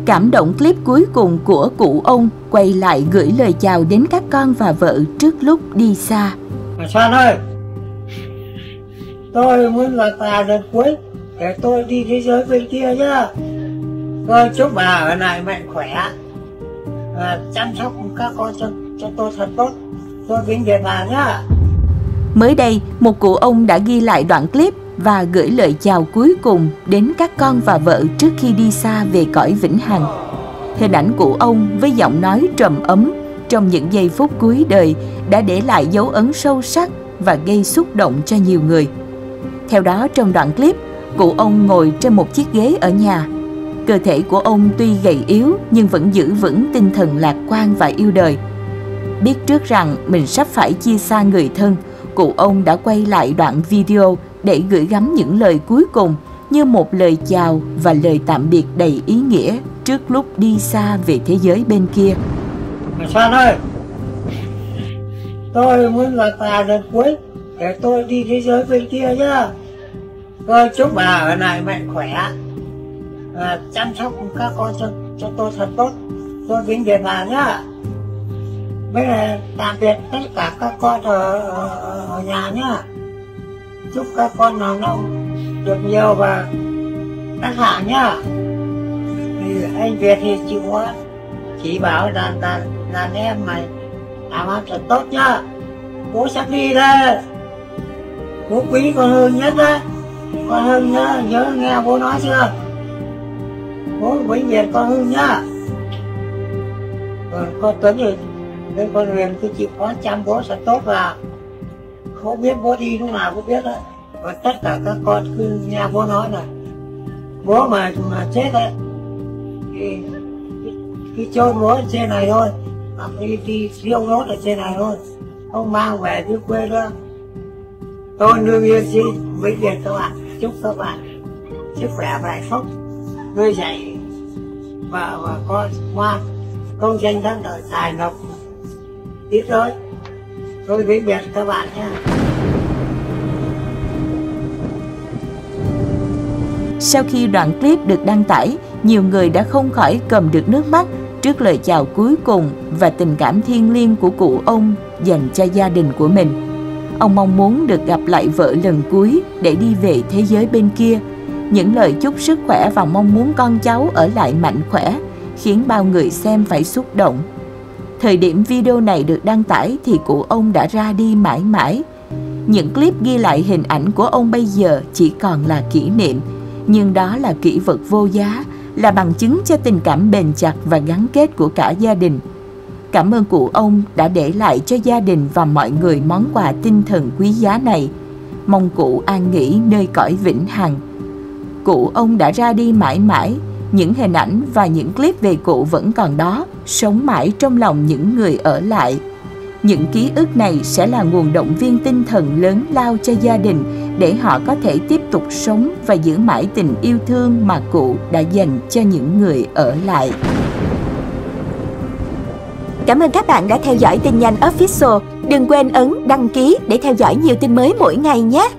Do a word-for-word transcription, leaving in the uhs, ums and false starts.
Cảm động clip cuối cùng của cụ ông quay lại gửi lời chào đến các con và vợ trước lúc đi xa. Bà Soan ơi, tôi muốn là tà lần cuối để tôi đi thế giới bên kia nhá. Tôi chúc bà ở lại mạnh khỏe, à, chăm sóc các con cho, cho tôi thật tốt. Tôi vĩnh biệt bà nhá. Mới đây, một cụ ông đã ghi lại đoạn clip và gửi lời chào cuối cùng đến các con và vợ trước khi đi xa về cõi vĩnh hằng. Hình ảnh cụ ông với giọng nói trầm ấm trong những giây phút cuối đời đã để lại dấu ấn sâu sắc và gây xúc động cho nhiều người. Theo đó, trong đoạn clip, cụ ông ngồi trên một chiếc ghế ở nhà. Cơ thể của ông tuy gầy yếu nhưng vẫn giữ vững tinh thần lạc quan và yêu đời. Biết trước rằng mình sắp phải chia xa người thân, cụ ông đã quay lại đoạn video để gửi gắm những lời cuối cùng như một lời chào và lời tạm biệt đầy ý nghĩa trước lúc đi xa về thế giới bên kia. Bà Soan ơi, tôi muốn là tà lần cuối để tôi đi thế giới bên kia nhá. Tôi chúc bà ở lại mạnh khỏe, à, chăm sóc các con cho, cho tôi thật tốt. Tôi vĩnh biệt bà nhá. Bây giờ tạm biệt tất cả các con ở, ở, ở nhà nhá. Chúc các con nào nó được nhiều và đắc hạng nhá. Thì anh Việt thì chịu quá, chỉ bảo là là là em mày làm ăn thật tốt nhá. Bố sắp đi đây, bố quý con Hương nhất đấy. Con Hương nhớ, nhớ nghe bố nói chưa? Bố vĩnh biệt con Hương nhá. Còn con Tuấn thì bên con Huyền cứ chịu khó chăm bố thật tốt và không biết bố đi lúc nào cũng biết đấy. Và tất cả các con cứ nghe bố nói là bố mà mà chết đấy thì cứ chôn bố ở trên này thôi, hoặc đi đi thiêu nốt ở trên này thôi, không mang về dưới quê nữa. Tôi đương nhiên xin vĩnh biệt các bạn, chúc các bạn sức khỏe và hạnh phúc, nuôi dạy vợ và con ngoan, công danh thắng lợi, tài lộc ít rồi. Tôi vĩnh biệt các bạn nha. Sau khi đoạn clip được đăng tải, nhiều người đã không khỏi cầm được nước mắt trước lời chào cuối cùng và tình cảm thiêng liêng của cụ ông dành cho gia đình của mình. Ông mong muốn được gặp lại vợ lần cuối để đi về thế giới bên kia. Những lời chúc sức khỏe và mong muốn con cháu ở lại mạnh khỏe khiến bao người xem phải xúc động. Thời điểm video này được đăng tải thì cụ ông đã ra đi mãi mãi. Những clip ghi lại hình ảnh của ông bây giờ chỉ còn là kỷ niệm, nhưng đó là kỷ vật vô giá, là bằng chứng cho tình cảm bền chặt và gắn kết của cả gia đình. Cảm ơn cụ ông đã để lại cho gia đình và mọi người món quà tinh thần quý giá này. Mong cụ an nghỉ nơi cõi vĩnh hằng. Cụ ông đã ra đi mãi mãi, những hình ảnh và những clip về cụ vẫn còn đó, sống mãi trong lòng những người ở lại. Những ký ức này sẽ là nguồn động viên tinh thần lớn lao cho gia đình để họ có thể tiếp tục sống và giữ mãi tình yêu thương mà cụ đã dành cho những người ở lại. Cảm ơn các bạn đã theo dõi tin nhanh Official. Đừng quên ấn đăng ký để theo dõi nhiều tin mới mỗi ngày nhé.